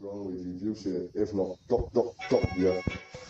wrong with you? You shit. If not, stop, yeah.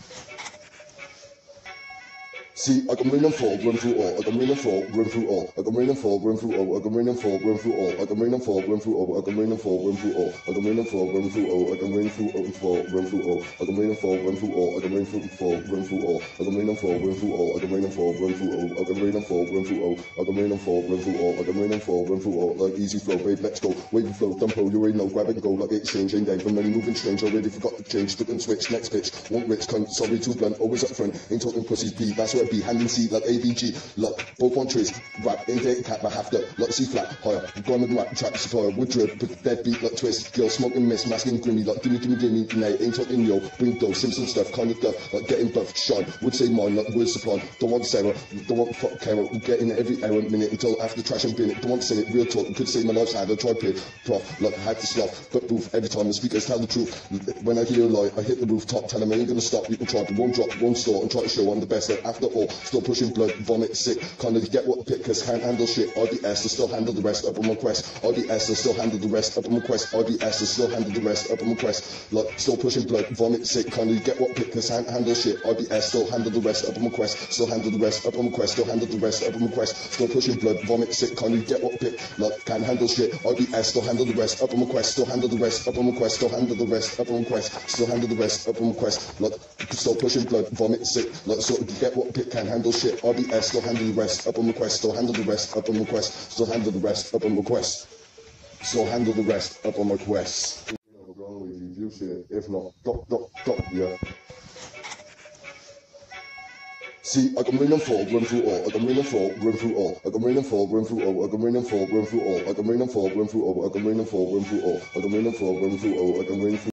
See, I can rain and fall, run through all. I can rain and fall, run through all. I can rain and fall, run through all. I can rain and fall, run through all. I can rain and fall, run through all. I can rain and fall, run through all. I can rain and fall, run through all. I can rain through and fall, run through all. I can rain and fall, run through all. I can rain through and fall, run through all. I can rain and fall, run through all. I can rain and fall, run through all. I can rain and fall, run through all. I can rain and fall, run through all. I can rain and fall, run through all. Like easy flow, babe, let's go. Wave and flow, dump you ain't no grab and go like exchange ain't day. From many moving strange, already forgot to change. Stick and switch, next pitch. Want rich, cunt, sorry, too blunt, always up front. Ain't talking pussies, B, that's where it be. Hand and seat like AVG. Look, both on trees, rap, ain't dating cat, but have to, like C flat, higher. Gone with rap, track supplier, wood drip, but dead beat like twist. Girl smoking mist, masking grimy, like gimme, nay, ain't talking yo, bring dough, Simpson stuff, kind of duff, like getting buff, shine. Would say mine, like word supply. Don't want Sarah, don't want fuck Carol, getting every error minute until after trash and bin it. Don't want to say it, real talk, could say my life's hard, I try pit, prof, like had to slough, but boof, every time the speakers tell the truth. When I hear a lie, I hit the rooftop, tell them I ain't gonna stop, you can try to one drop, one store, and try to show I'm the best at after all. Still pushing blood, vomit, sick, kind of get what pick, cause can't handle shit. RDS, I still handle the rest up on my quest. RDS, I still handle the rest up on my quest. RDS, I still handle the rest up on my quest. Like, still pushing blood, vomit, sick, kind of get what pick, cause can't handle shit. RDS, still handle the rest up on my quest. Still handle the rest up on my quest. Still handle the rest up on my quest. Still pushing blood, vomit, sick, kind of get what pick, like, can't handle shit. RDS, still handle the rest up on my quest. Still handle the rest up on my quest. Still handle the rest up on my quest. Still handle the rest up on my quest. Like, still pushing blood, vomit, sick, like, so get what pick, can't handle shit. RDS, still handle the rest up on my quest. Still handle the rest up on my quest. Still handle the rest up on my quest. Still handle the rest up on my quest. What's wrong with you? You shit. If not, stop, yeah. See, I can rain and fall, run through all. I can rain and fall, run through all. I can rain and fall, run through all. I can rain and fall, run through all. I can rain and fall, run through all. I can rain and fall, run through all. I can rain and fall, run through all. I can rain and fall.